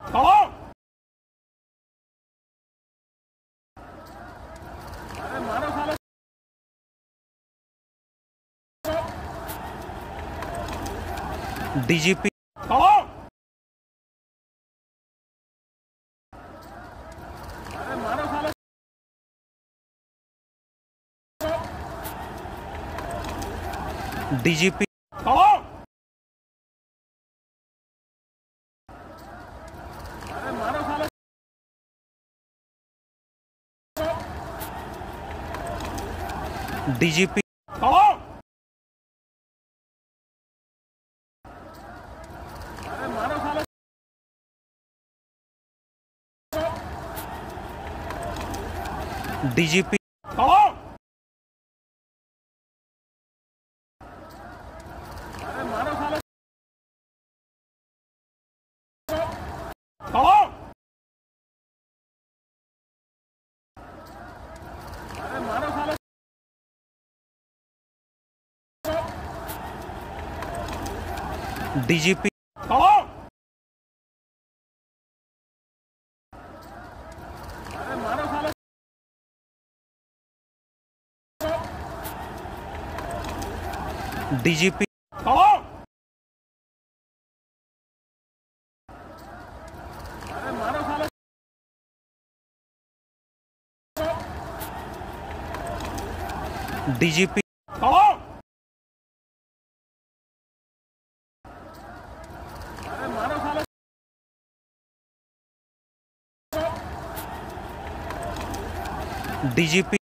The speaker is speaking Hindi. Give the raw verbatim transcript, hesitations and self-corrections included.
खड़ो। अरे मारो साले। डीजीपी खड़ो। अरे मारो साले। डीजीपी खड़ो। अरे मारो साले। डीजीपी खड़ो। अरे मारो साले। डीजीपी खड़ो। अरे मारो साले। खड़ो। अरे मारो साले। डीजीपी खड़ो। अरे मारो साले। डीजीपी खड़ो। अरे मारो साले। डीजीपी खड़ो। अरे मारो साले। डीजीपी